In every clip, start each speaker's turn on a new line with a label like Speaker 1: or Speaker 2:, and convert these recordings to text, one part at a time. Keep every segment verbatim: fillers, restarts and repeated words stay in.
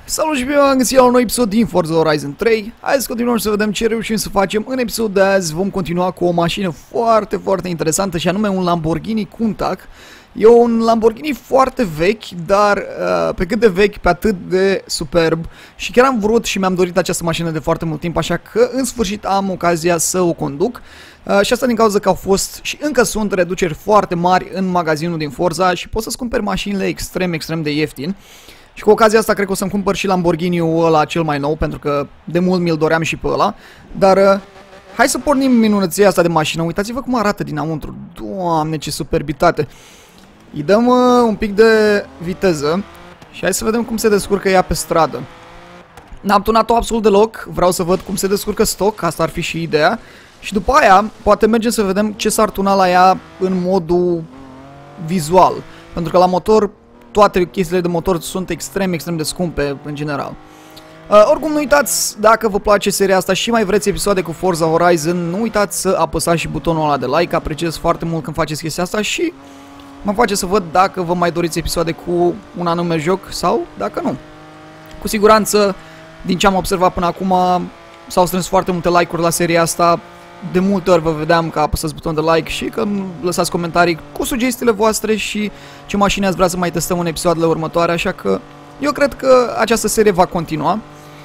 Speaker 1: Salut și bine v-am găsit la un nou episod din Forza Horizon trei. Hai să continuăm și să vedem ce reușim să facem. În episodul de azi vom continua cu o mașină foarte, foarte interesantă și anume un Lamborghini Countach. E un Lamborghini foarte vechi, dar uh, pe cât de vechi, pe atât de superb. Și chiar am vrut și mi-am dorit această mașină de foarte mult timp, așa că în sfârșit am ocazia să o conduc. Uh, și asta din cauza că au fost și încă sunt reduceri foarte mari în magazinul din Forza și poți să-ți cumperi mașinile extrem, extrem de ieftin. Și cu ocazia asta cred că o să-mi cumpăr și Lamborghini-ul ăla cel mai nou, pentru că de mult mi-l doream și pe ăla. Dar uh, hai să pornim minunăția asta de mașină. Uitați-vă cum arată dinăuntru. Doamne, ce superbitate! Îi dăm uh, un pic de viteză și hai să vedem cum se descurcă ea pe stradă. N-am tunat-o absolut deloc, vreau să văd cum se descurcă stock, asta ar fi și ideea. Și după aia, poate mergem să vedem ce s-ar tuna la ea în modul vizual. Pentru că la motor, toate chestiile de motor sunt extrem, extrem de scumpe în general. Uh, oricum, nu uitați, dacă vă place seria asta și mai vreți episoade cu Forza Horizon, nu uitați să apăsați și butonul ăla de like, apreciez foarte mult când faceți chestia asta și mă face să văd dacă vă mai doriți episoade cu un anume joc sau dacă nu. Cu siguranță, din ce am observat până acum, s-au strâns foarte multe like-uri la seria asta. De multe ori vă vedeam că apăsați butonul de like și că îmi lăsați comentarii cu sugestiile voastre și ce mașini ați vrea să mai testăm în episoadele următoare, așa că eu cred că această serie va continua.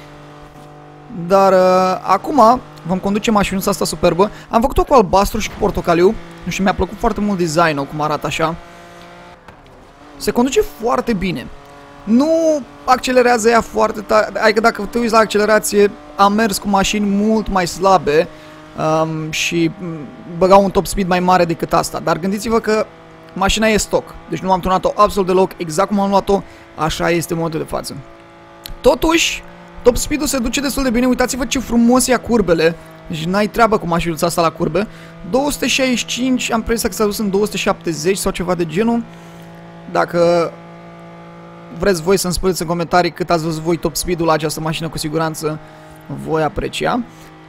Speaker 1: Dar uh, acum vom conduce mașinuța asta superbă. Am făcut-o cu albastru și cu portocaliu și mi-a plăcut foarte mult designul, cum arată așa. Se conduce foarte bine. Nu accelerează ea foarte tare, adică dacă te uiți la accelerație, am mers cu mașini mult mai slabe um, și băgau un top speed mai mare decât asta. Dar gândiți-vă că mașina e stock, deci nu am tunat-o absolut deloc, exact cum am luat-o, așa este în momentul de față. Totuși, top speed-ul se duce destul de bine, uitați-vă ce frumos ia curbele. Deci n-ai treabă cu mașinuța asta la curbe. două sute șaizeci și cinci, am impresia că s-a dus în două sute șaptezeci sau ceva de genul. Dacă vreți voi să-mi spuneți în comentarii cât ați văzut voi top speed-ul la această mașină, cu siguranță voi aprecia.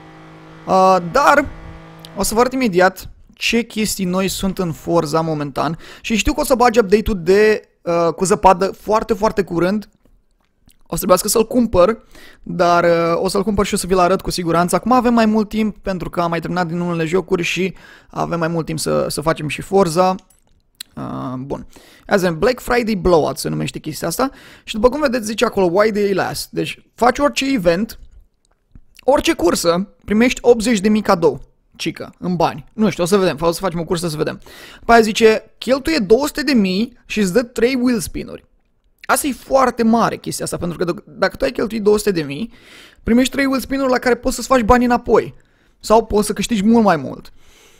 Speaker 1: Uh, dar o să vă arăt imediat ce chestii noi sunt în Forza momentan. Și știu că o să bagi update-ul de uh, cu zăpadă foarte, foarte curând. O să trebuiască să-l cumpăr, dar uh, o să-l cumpăr și o să vi-l arăt cu siguranță. Acum avem mai mult timp, pentru că am mai terminat din unele jocuri și avem mai mult timp să, să facem și Forza. Uh, bun. Azi, Black Friday Blowout se numește chestia asta. Și după cum vedeți, zice acolo Why They Last. Deci faci orice event, orice cursă, primești optzeci de mii cadou. Cică, în bani. Nu știu, o să vedem, o să facem o cursă să vedem. După aia zice, cheltuie două sute de mii și îți dă trei wheel spin-uri. Asta e foarte mare chestia asta, pentru că dacă tu ai cheltuit două sute de mii, primești trei wheel spin-uri la care poți să-ți faci bani înapoi. Sau poți să câștigi mult mai mult.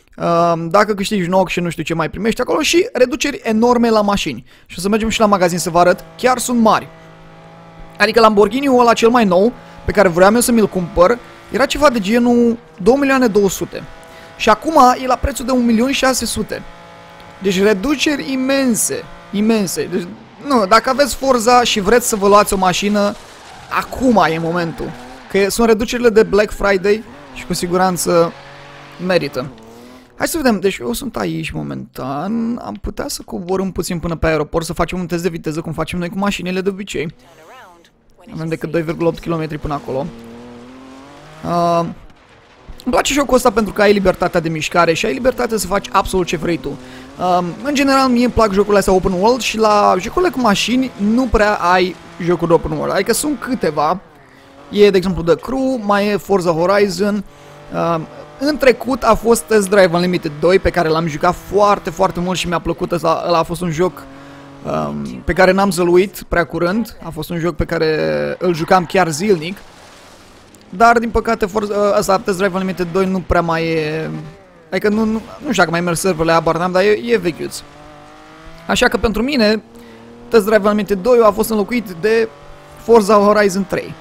Speaker 1: Dacă câștigi N O X și nu știu ce mai primești acolo și reduceri enorme la mașini. Și o să mergem și la magazin să vă arăt, chiar sunt mari. Adică Lamborghini-ul ăla cel mai nou, pe care vreau eu să mi-l cumpăr, era ceva de genul două milioane două sute. Și acum e la prețul de un milion șase sute. Deci reduceri imense, imense. Deci, nu, dacă aveți Forza și vreți să vă luați o mașină, acum e momentul. Că sunt reducerile de Black Friday și cu siguranță merită. Hai să vedem, deci eu sunt aici momentan, am putea să coborâm puțin până pe aeroport, să facem un test de viteză cum facem noi cu mașinile de obicei. Avem decât doi virgulă opt kilometri până acolo. Uh, îmi place jocul ăsta pentru că ai libertatea de mișcare și ai libertatea să faci absolut ce vrei tu. Uh, în general, mie îmi plac jocurile astea open world și la jocurile cu mașini nu prea ai jocuri open world. Adică sunt câteva. E, de exemplu, The Crew, mai e Forza Horizon. Uh, în trecut a fost Test Drive Unlimited doi, pe care l-am jucat foarte, foarte mult și mi-a plăcut. Ăsta, ăla a fost un joc um, pe care n-am să-l uit prea curând. A fost un joc pe care îl jucam chiar zilnic. Dar, din păcate, Forza, ăsta, Test Drive Unlimited doi nu prea mai e... Adică nu, nu, nu știu dacă mai merg serverele, abar n-am, dar e, e vechiuț. Așa că pentru mine, Test Drive Unlimited doi a fost înlocuit de Forza Horizon trei.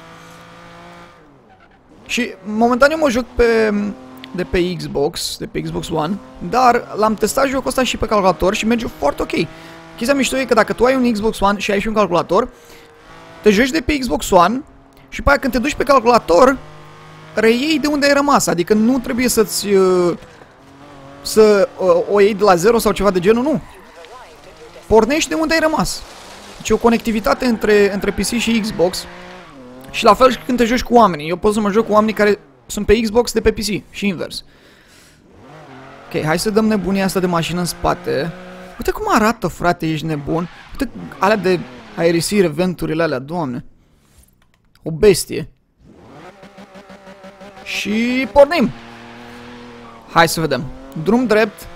Speaker 1: Și momentan eu mă joc pe, de pe Xbox, de pe Xbox One, dar l-am testat jocul ăsta și pe calculator și merge foarte ok. Chestia mișto e că dacă tu ai un Xbox One și ai și un calculator, te joci de pe Xbox One și pe aia când te duci pe calculator, reiei de unde ai rămas, adică nu trebuie să-ți să o iei de la zero sau ceva de genul, nu. Pornești de unde ai rămas. Deci o conectivitate între, între P C și Xbox. Și la fel și când te joci cu oamenii. Eu pot să mă joc cu oamenii care sunt pe Xbox de pe P C și invers. Ok, hai să dăm nebunia asta de mașină în spate. Uite cum arată, frate, ești nebun. Uite alea de aerisire, venturile alea, doamne. O bestie. Și pornim. Hai să vedem. Drum drept.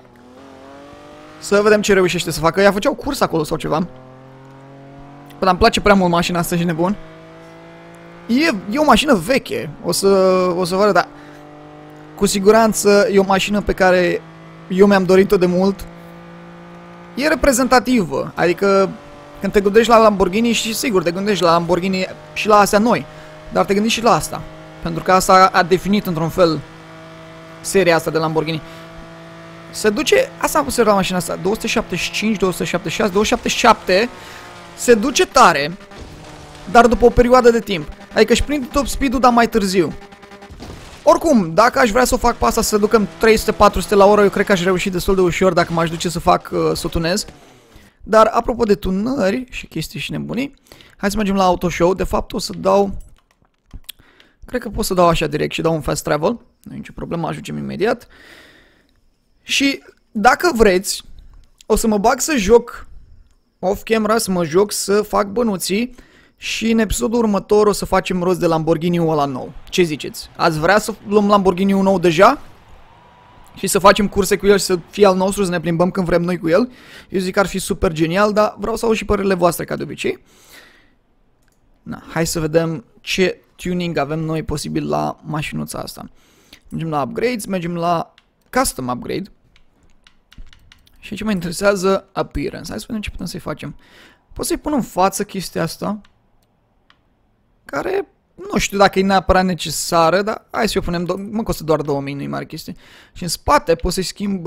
Speaker 1: Să vedem ce reușește să facă. Ea făceau curs acolo sau ceva. Bă, dar îmi place prea mult mașina asta, și nebun. E, e o mașină veche. O să, o să vă arăt, dar cu siguranță e o mașină pe care eu mi-am dorit-o de mult. E reprezentativă. Adică când te gândești la Lamborghini, și sigur te gândești la Lamborghini și la astea noi, dar te gândești și la asta. Pentru că asta a definit într-un fel seria asta de Lamborghini. Se duce, asta am pus la mașina asta, două sute șaptezeci și cinci, două sute șaptezeci și șase, două sute șaptezeci și șapte. Se duce tare, dar după o perioadă de timp. Adică își prinde top speed-ul, dar mai târziu. Oricum, dacă aș vrea să o fac pe asta să ducem trei sute patru sute la oră, eu cred că aș reuși destul de ușor dacă m-aș duce să fac, uh, să o tunez. Dar apropo de tunări și chestii și nebunii, hai să mergem la Auto Show. De fapt o să dau, cred că pot să dau așa direct și dau un fast travel. Nu e nicio problemă, ajungem imediat. Și dacă vreți, o să mă bag să joc off camera, să mă joc să fac bănuții. Și în episodul următor o să facem rost de Lamborghini-ul ăla nou. Ce ziceți? Ați vrea să luăm Lamborghini-ul nou deja? Și să facem curse cu el și să fie al nostru, să ne plimbăm când vrem noi cu el? Eu zic că ar fi super genial, dar vreau să aud și părerile voastre ca de obicei. Na, hai să vedem ce tuning avem noi posibil la mașinuța asta. Mergem la upgrades, mergem la custom upgrade. Și ce mă interesează, appearance. Hai să vedem ce putem să-i facem. Pot să-i pun în față chestia asta, care nu știu dacă e neapărat necesară, dar hai să o punem, mă costă doar două mii, nu-i mare chestie. Și în spate pot să-i schimb,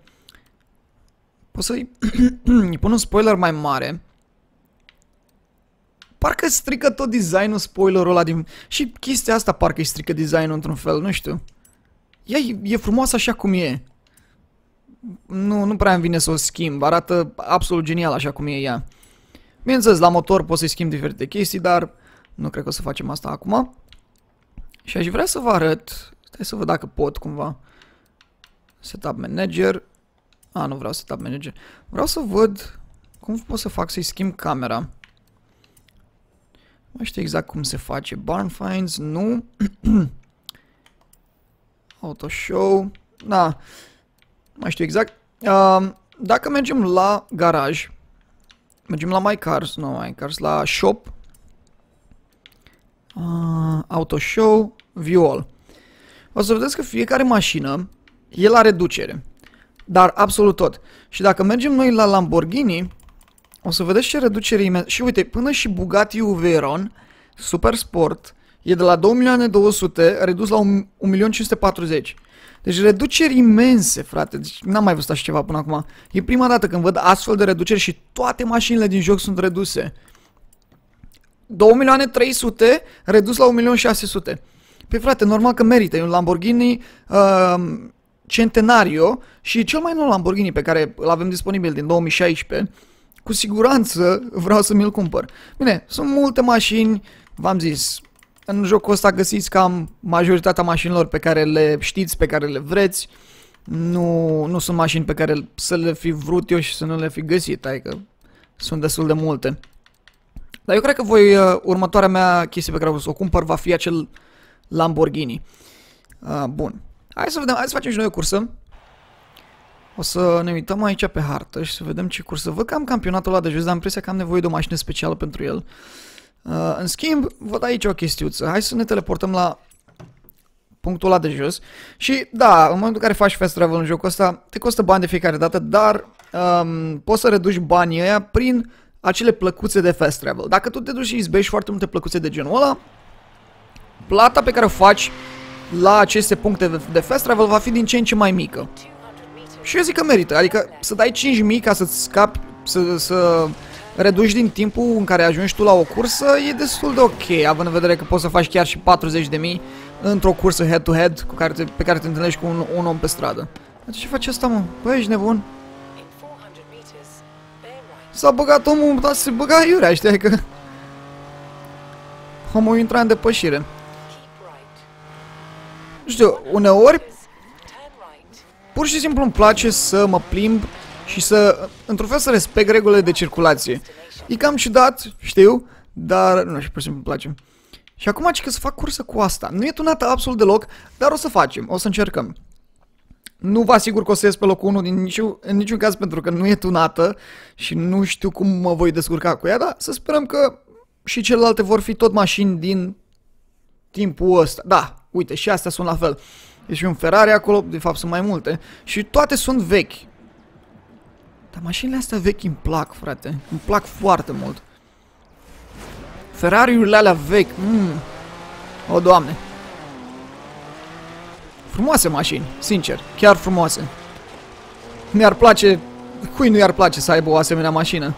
Speaker 1: pot să-i pun un spoiler mai mare. Parcă strică tot designul spoilerul ăla din... Și chestia asta parcă îi strică designul într-un fel, nu știu. Ea e, e frumoasă așa cum e. Nu, nu prea îmi vine să o schimb, arată absolut genial așa cum e ea. Bineînțeles, la motor pot să-i schimb diferite chestii, dar nu cred că o să facem asta acum. Și aș vrea să vă arăt, stai să văd dacă pot cumva. Setup Manager. A, nu vreau Setup Manager. Vreau să văd cum pot să fac să-i schimb camera. Nu mai știu exact cum se face. Barn Finds, nu. Auto Show. Da, nu mai știu exact. Uh, dacă mergem la garaj, mergem la My Cars, nu My Cars, la Shop, uh, Auto Show, View All. O să vedeți că fiecare mașină e la reducere, dar absolut tot. Și dacă mergem noi la Lamborghini, o să vedeți ce reducere imensă. Și uite, până și Bugatti Veyron Super Sport e de la două milioane două sute redus la un milion cinci sute patruzeci. Deci reduceri imense, frate. Deci n-am mai văzut așa ceva până acum. E prima dată când văd astfel de reduceri și toate mașinile din joc sunt reduse. două milioane trei sute redus la un milion șase sute. Păi frate, normal că merită. E un Lamborghini uh, Centenario și cel mai nou Lamborghini pe care îl avem disponibil din două mii șaisprezece. Cu siguranță vreau să mi-l cumpăr. Bine, sunt multe mașini, v-am zis. În jocul ăsta găsiți cam majoritatea mașinilor pe care le știți, pe care le vreți. Nu, nu sunt mașini pe care să le fi vrut eu și să nu le fi găsit, adică sunt destul de multe. Dar eu cred că voi, uh, următoarea mea chestie pe care o să o cumpăr va fi acel Lamborghini. Uh, bun. Hai să vedem, hai să facem și noi o cursă. O să ne uităm aici pe hartă și să vedem ce cursă. Văd că am campionatul ăla de jos, dar am impresia că am nevoie de o mașină specială pentru el. Uh, în schimb, văd aici o chestiuță. Hai să ne teleportăm la punctul ăla de jos. Și da, în momentul în care faci fast travel în jocul ăsta, te costă bani de fiecare dată, dar um, poți să reduci banii ăia prin acele plăcuțe de fast travel. Dacă tu te duci și izbești foarte multe plăcuțe de genul ăla, plata pe care o faci la aceste puncte de fast travel va fi din ce în ce mai mică. Și eu zic că merită, adică să dai cinci mii ca să-ți scapi, să, să reduci din timpul în care ajungi tu la o cursă, e destul de ok, având în vedere că poți să faci chiar și patruzeci de mii într-o cursă head-to-head cu care te, pe care te întâlnești cu un, un om pe stradă. Deci ce face asta, mă? Băi, ești nebun? S-a băgat omul, dar se băga iurea, știi, că... Omul intra în depășire. Nu știu, uneori... Pur și simplu îmi place să mă plimb și să, într-un fel, să respect regulile de circulație. E cam ciudat, știu, dar, nu știu, pur și simplu îmi place. Și acum că să fac cursă cu asta. Nu e tunată absolut deloc, dar o să facem, o să încercăm. Nu vă asigur că o să ies pe locul unu din niciun, în niciun caz pentru că nu e tunată și nu știu cum mă voi descurca cu ea, dar să sperăm că și celelalte vor fi tot mașini din timpul ăsta. Da, uite, și astea sunt la fel. E și un Ferrari acolo, de fapt sunt mai multe. Și toate sunt vechi. Dar mașinile astea vechi îmi plac, frate. Îmi plac foarte mult. Ferrari-urile alea vechi. Mm. O, Doamne. Frumoase mașini, sincer. Chiar frumoase. Mi-ar place... Cui nu i-ar place să aibă o asemenea mașină?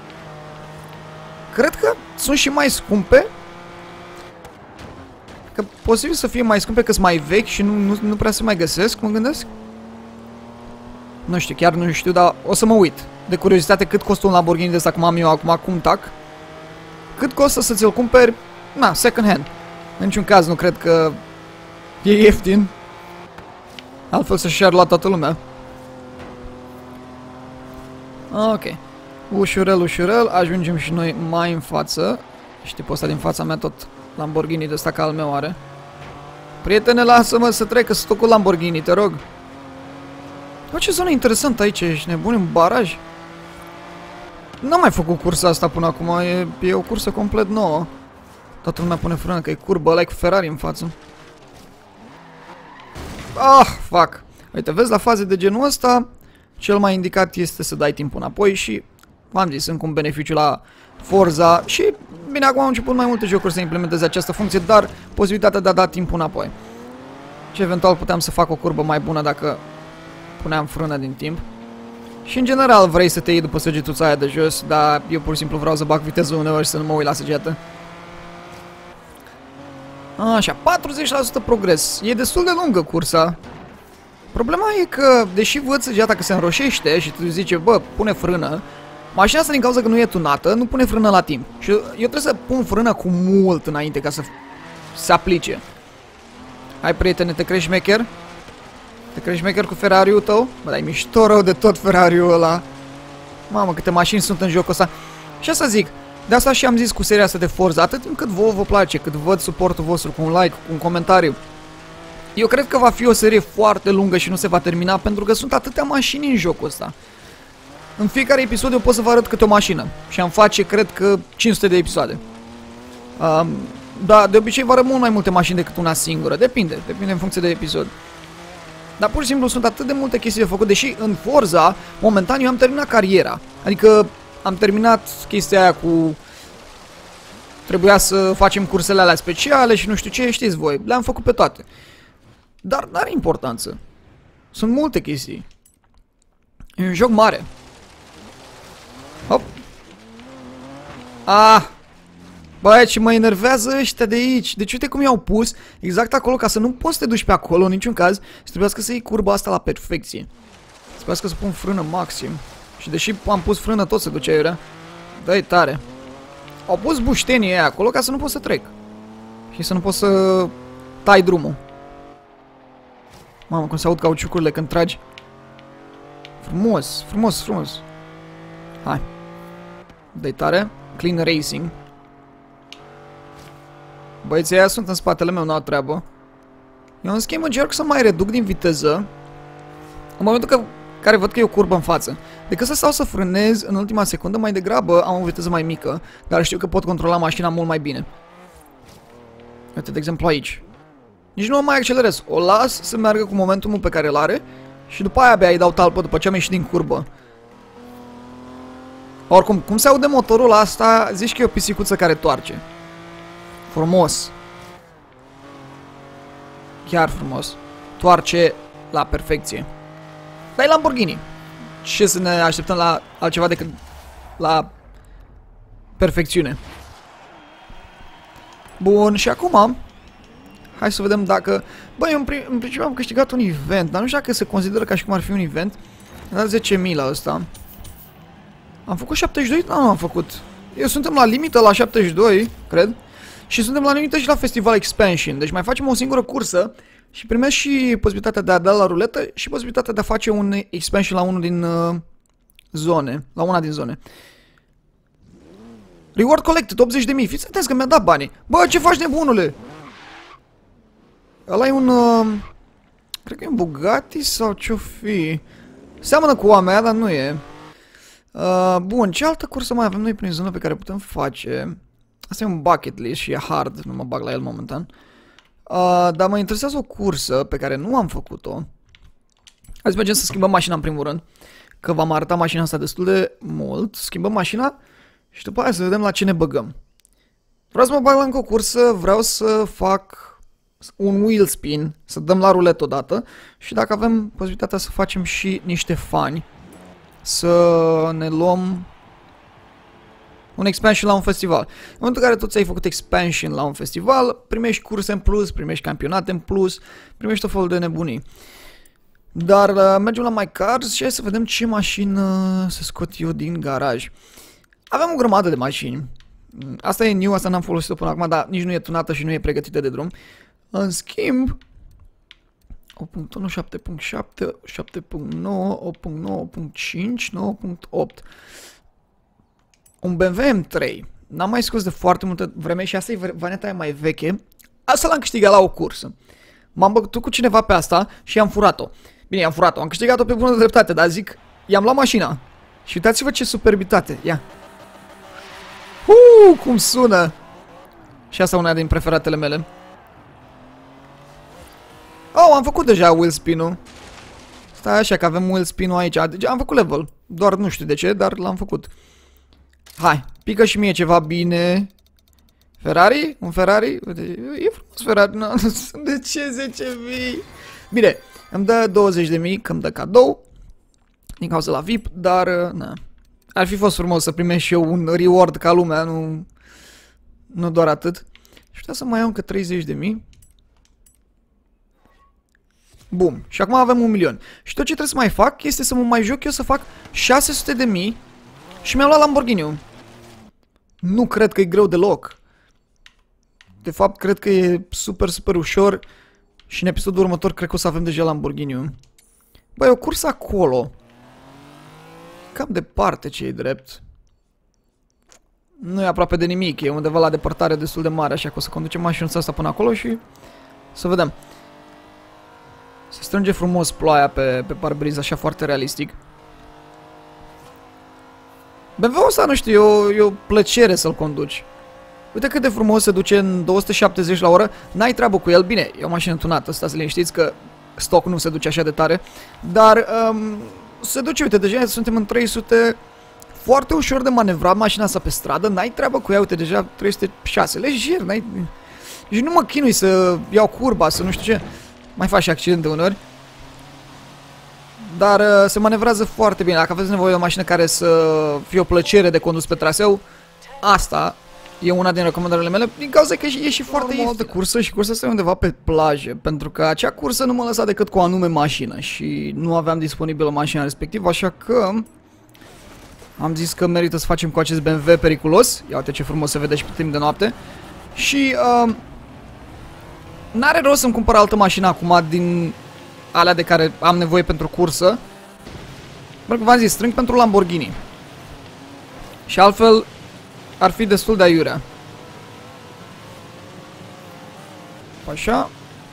Speaker 1: Cred că sunt și mai scumpe. Că posibil să fie mai scumpe că sunt mai vechi și nu, nu, nu prea se mai găsesc, mă gândesc. Nu știu, chiar nu știu, dar o să mă uit. De curiozitate, cât costă un Lamborghini de ăsta cum am eu acum, cum tac? Cât costă să ți-l cumperi? Na, second hand. În niciun caz nu cred că e ieftin. Altfel să-și ar lua toată lumea. Ok. Ușurel, ușurel, ajungem și noi mai în față. Și tipul ăsta din fața mea tot Lamborghini de ăsta ca al meu are. Prietene, lasă-mă să trec, că sunt cu Lamborghini, te rog. Bă, ce zonă interesantă aici, ești nebun, în baraj? N-am mai făcut cursa asta până acum, e, e o cursă complet nouă. Toată lumea pune frână că e curbă, ăla e cu Ferrari în față. Ah, fuck. Uite, vezi, la faze de genul ăsta, cel mai indicat este să dai timpul înapoi și, v-am zis, încă un beneficiu la Forza și, bine, acum au început mai multe jocuri să implementeze această funcție, dar posibilitatea de a da timpul înapoi. Și eventual puteam să fac o curbă mai bună dacă puneam frână din timp. Și în general vrei să te iei după săgetuța aia de jos, dar eu pur și simplu vreau să bag viteză uneori și să nu mă uit la săgeată. Așa, patruzeci la sută progres. E destul de lungă cursa. Problema e că, deși văd săgeata că se înroșește și tu zice, bă, pune frână, mașina asta din cauza că nu e tunată, nu pune frână la timp. Și eu trebuie să pun frână cu mult înainte ca să se aplice. Hai, prietene, te crești șmecher? Te crești șmecher cu Ferrari-ul tău? Bă, dar e mișto rău de tot Ferrari-ul ăla. Mamă, câte mașini sunt în jocul ăsta. Și asta zic, de asta și am zis cu seria asta de Forza, atât timp cât vouă vă place, cât văd suportul vostru cu un like, cu un comentariu. Eu cred că va fi o serie foarte lungă și nu se va termina pentru că sunt atâtea mașini în jocul ăsta. În fiecare episod eu pot să vă arăt câte o mașină și am face, cred că, cinci sute de episoade. Um, da, de obicei vă arăt mult mai multe mașini decât una singură, depinde, depinde în funcție de episod. Dar pur și simplu sunt atât de multe chestii de făcut, deși în Forza, momentan, eu am terminat cariera. Adică am terminat chestia aia cu... Trebuia să facem cursele alea speciale și nu știu ce, știți voi, le-am făcut pe toate. Dar n-are importanță. Sunt multe chestii. E un joc mare. Hop. Ah! Băi, ce mă enervează ăștia de aici. Deci uite cum i-au pus exact acolo, ca să nu poți să te duci pe acolo în niciun caz. Și trebuiască să iei curba asta la perfecție. Trebuiască să pun frână maxim. Și deși am pus frână, tot se ducea iurea. Dă-i tare. Au pus buștenii aia acolo ca să nu pot să trec. Și să nu pot să tai drumul. Mamă, cum se aud cauciucurile când tragi. Frumos, frumos, frumos. Hai. Dă-i tare. Clean Racing. Băieții aia sunt în spatele meu, n-au treabă. Eu în schimb încerc să mai reduc din viteză în momentul că, care văd că e o curbă în față. Decât să stau să frânez în ultima secundă, mai degrabă am o viteză mai mică, dar știu că pot controla mașina mult mai bine. Uite, de exemplu aici. Nici nu o mai accelerez, o las să meargă cu momentumul pe care îl are și după aia abia îi dau talpă după ce am ieșit din curbă. Oricum, cum se aude motorul asta, zici că e o pisicuță care toarce. Frumos. Chiar frumos. Toarce la perfecție. Dar e Lamborghini. Ce să ne așteptăm la altceva decât la perfecțiune. Bun, și acum hai să vedem dacă... Băi, în, în principiu am câștigat un event, dar nu știu dacă se consideră ca și cum ar fi un event. Am dat zece mii la ăsta. Am făcut șaptezeci și doi? Nu, nu am făcut. Eu suntem la limită la șaptezeci și doi, cred. Și suntem la limită și la Festival Expansion. Deci mai facem o singură cursă și primesc și posibilitatea de a da la ruletă și posibilitatea de a face un expansion la unul din uh, zone. La una din zone. Reward collected, optzeci de mii. Fiți atenți că mi-a dat banii. Bă, ce faci, nebunule? Ăla e un... Uh, cred că e un Bugatti sau ce-o fi. Seamănă cu a mea, dar nu e. Uh, bun, ce altă cursă mai avem noi prin zonă pe care putem face? Asta e un bucket list și e hard, nu mă bag la el momentan. Uh, dar mă interesează o cursă pe care nu am făcut-o. Hai să mergem să schimbăm mașina în primul rând. Că v-am arătat mașina asta destul de mult. Schimbăm mașina și după aia să vedem la ce ne băgăm. Vreau să mă bag la încă o cursă, vreau să fac un wheel spin, să dăm la ruletă odată. Și dacă avem posibilitatea să facem și niște fani, să ne luăm un expansion la un festival. În momentul în care tu ți-ai făcut expansion la un festival, primești curse în plus, primești campionate în plus, primești tot felul de nebunii. Dar uh, mergem la My Cars și hai să vedem ce mașină să scot eu din garaj. Avem o grămadă de mașini. Asta e new, asta n-am folosit-o până acum, dar nici nu e tunată și nu e pregătită de drum. În schimb, opt punct unu, șapte punct șapte, șapte punct nouă, opt punct nouă, opt punct cinci, nouă punct opt. Un B M W M trei. N-am mai scos de foarte multă vreme și asta e vaneta aia mai veche. Asta l-am câștigat la o cursă. M-am bătut cu cineva pe asta și am furat-o. Bine, am furat-o. Am câștigat-o pe bună dreptate, dar zic, i-am luat mașina. Și uitați-vă ce superbitate. Ia. Uuu, cum sună. Și asta una din preferatele mele. Oh, am făcut deja wheel spin-ul. Stai așa că avem wheel spin-ul aici. Deci am făcut level. Doar nu știu de ce, dar l-am făcut. Hai, pică și mie ceva bine. Ferrari? Un Ferrari? E frumos Ferrari. No, de ce zece mii? Bine, îmi dă douăzeci de mii că îmi dă cadou din cauza la V I P, dar na. Ar fi fost frumos să primești și eu un reward ca lumea, nu, nu doar atât. Și putea să mai iau încă treizeci de mii. Bum. Și acum avem un milion. Și tot ce trebuie să mai fac este să mă mai joc eu să fac șase sute de mii și mi-am luat Lamborghini-ul. Nu cred că e greu deloc. De fapt, cred că e super, super ușor. Și în episodul următor cred că o să avem deja Lamborghini-ul. Băi, e o cursă acolo. Cam departe, ce-i drept. Nu e aproape de nimic, e undeva la depărtare destul de mare, așa că o să conducem mașina asta până acolo și să vedem. Se strânge frumos ploaia pe, pe parbriz, așa foarte realistic. B M W-ul ăsta, nu știu, e o, e o plăcere să-l conduci. Uite cât de frumos se duce în două sute șaptezeci la oră, n-ai treabă cu el, bine, e o mașină tunată, stați liniștiți că stock nu se duce așa de tare, dar um, se duce, uite, deja suntem în trei sute, foarte ușor de manevrat mașina asta pe stradă, n-ai treabă cu ea, uite, deja trei sute șase, lejer, n-ai... Și nu mă chinui să iau curba, să nu știu ce, mai faci și accidente uneori. Dar uh, se manevrează foarte bine, dacă aveți nevoie de o mașină care să fie o plăcere de condus pe traseu, asta e una din recomandările mele, din cauza că e și foarte ieftină de cursă și cursa asta e undeva pe plajă, pentru că acea cursă nu mă lăsa decât cu o anume mașină și nu aveam disponibilă mașina respectivă, așa că am zis că merită să facem cu acest B M W periculos. Ia uite ce frumos se vede și pe timp de noapte. Și uh, n-are rost să-mi cumpăr altă mașină acum din alea de care am nevoie pentru cursă, pentru că v-am zis, strâng pentru Lamborghini. Și altfel ar fi destul de aiurea. Așa.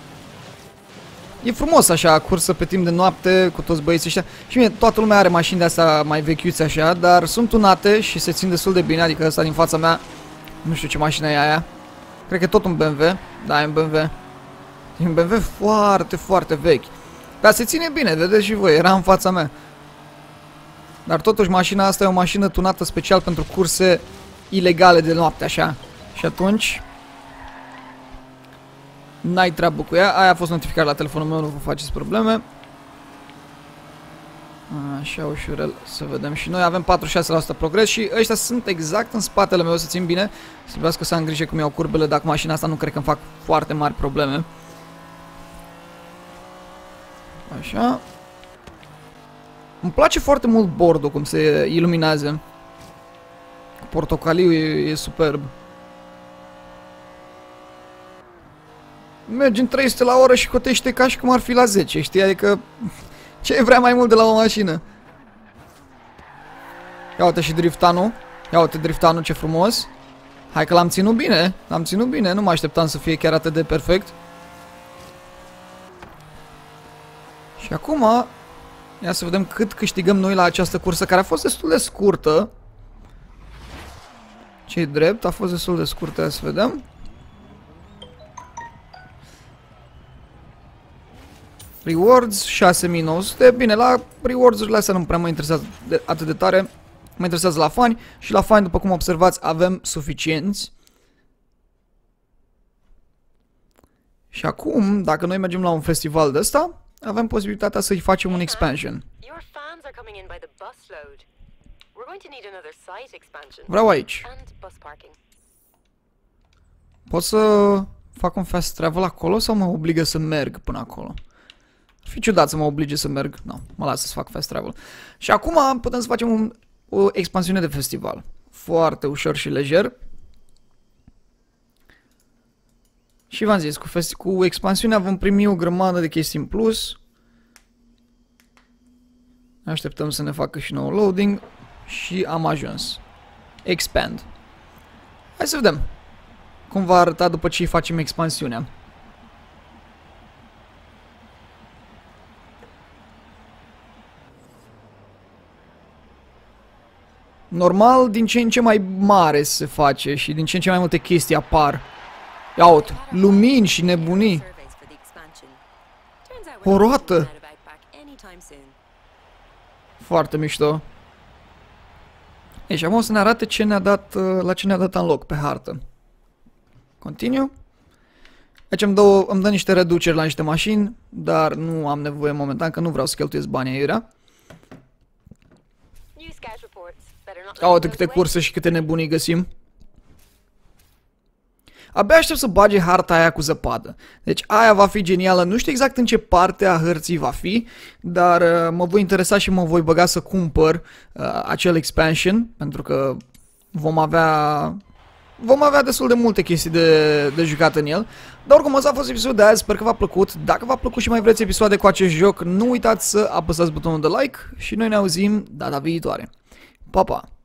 Speaker 1: E frumos așa, cursă pe timp de noapte cu toți băieții ăștia. Și bine, toată lumea are mașini de astea mai vechiuțe așa, dar sunt tunate și se țin destul de bine. Adică ăsta din fața mea, nu știu ce mașină e aia. Cred că e tot un B M W. Da, e un B M W. E un B M W foarte, foarte vechi. Dar se ține bine, vedeți și voi, era în fața mea. Dar totuși mașina asta e o mașină tunată special pentru curse ilegale de noapte, așa. Și atunci n-ai treabă cu ea. Aia a fost notificat la telefonul meu, nu vă faceți probleme. Așa, ușurel, să vedem și noi. Avem patruzeci și șase la sută progres și ăștia sunt exact în spatele meu, să țin bine. Să trebuiască să am grijă cum iau curbele, dacă mașina asta nu cred că îmi fac foarte mari probleme. Așa. Îmi place foarte mult bordul, cum se iluminează. portocaliu e, e superb. Mergi în trei sute la oră și cotește ca și cum ar fi la zece, știi? Adică ce vrea mai mult de la o mașină? Ia uite și driftanul. Ia uite driftanul, ce frumos. Hai că l-am ținut bine. L-am ținut bine, nu mă așteptam să fie chiar atât de perfect. Și acum ia să vedem cât câștigăm noi la această cursă, care a fost destul de scurtă. Ce-i drept, a fost destul de scurtă, ia să vedem. Rewards, șase mii nouă sute. Bine, la rewards-urile astea nu prea mă interesează de, atât de tare. Mă interesează la fani. Și la fani, după cum observați, avem suficienți. Și acum, dacă noi mergem la un festival de ăsta, avem posibilitatea să-i facem un expansion. Vreau aici. Pot să fac un fast travel acolo sau mă obligă să merg până acolo? Ar fi ciudat să mă oblige să merg. Nu, mă las să fac fast travel. Și acum putem să facem un, o expansiune de festival. Foarte ușor și lejer. Și v-am zis, cu, cu expansiunea vom primi o grămadă de chestii în plus. Așteptăm să ne facă și nou loading. Și am ajuns. Expand. Hai să vedem cum va arăta după ce facem expansiunea. Normal, din ce în ce mai mare se face și din ce în ce mai multe chestii apar. Ia uite, lumini și nebunii. O roată. Foarte mișto. Ei, și acum o să ne arate ce ne-a dat, la ce ne-a dat în loc pe hartă. Continue. Aici îmi dă, îmi dă niște reduceri la niște mașini, dar nu am nevoie momentan, că nu vreau să cheltuiesc banii aiurea. Ia uite câte curse și câte nebunii găsim. Abia aștept să bage harta aia cu zăpadă. Deci aia va fi genială. Nu știu exact în ce parte a hărții va fi, dar uh, mă voi interesa și mă voi băga să cumpăr uh, acel expansion, pentru că vom avea vom avea destul de multe chestii de, de jucat în el. Dar oricum, ăsta a fost episodul de azi, sper că v-a plăcut. Dacă v-a plăcut și mai vreți episoade cu acest joc, nu uitați să apăsați butonul de like și noi ne auzim data viitoare. Pa, pa!